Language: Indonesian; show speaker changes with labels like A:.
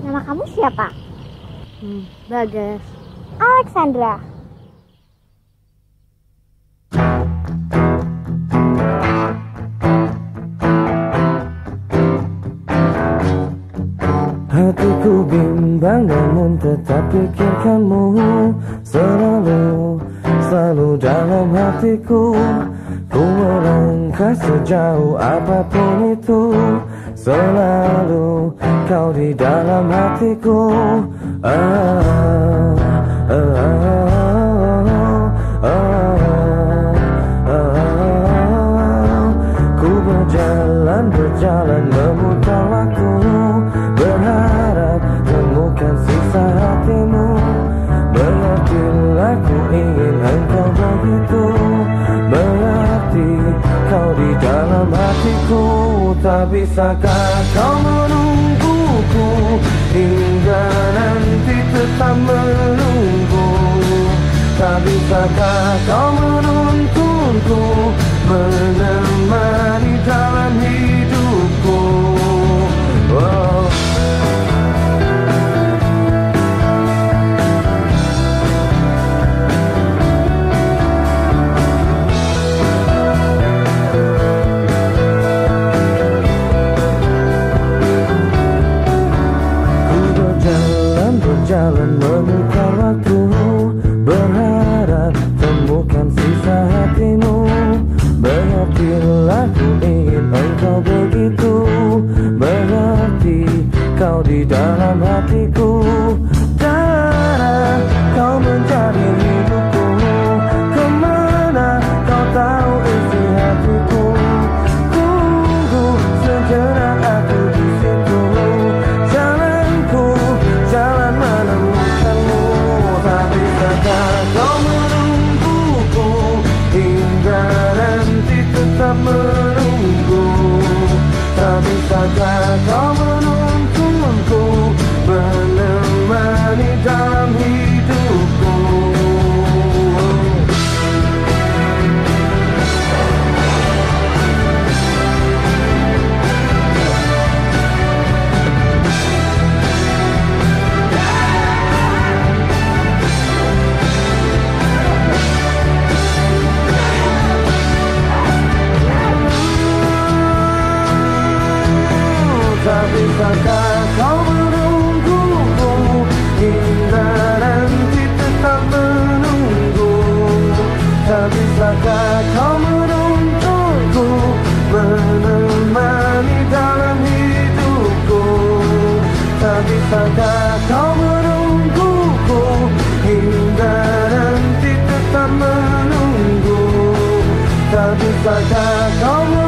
A: Nama kamu siapa?
B: Bagas.
A: Alexandra.
C: Hatiku bimbang namun tetap pikirkanmu selalu dalam hatiku. Ku melangkah sejauh apapun itu, selalu kau di dalam hatiku. Ku berjalan memutar waktu, berharap temukan sisa hatimu. Mengertilah ku ingin engkau begitu, berarti kau di dalam hatiku. Tak bisakah kau menungguku hingga nanti tetap menunggu? Tak bisakah kau menuntunku menemani dalam hidupku? Berjalan memutar waktu, berharap temukan sisa hatimu. Mengertilah ku ingin engkau begitu, berarti kau di dalam hatiku. Dan kau menjadi hidupku, kemana kau tahu isi hatiku. Tunggu sejenak aku di situ, jalan menemukanmu. Tak bisakah kau menungguku hingga nanti tetap menunggu? Tak bisakah kau menuntunku menemani dalam hidupku? Tak bisakah kau menungguku hingga nanti tetap menunggu? Tak bisakah kau menuntunku menemani dalam hidupku? Tak bisakah kau menungguku hingga nanti tetap menunggu? Tak bisakah kau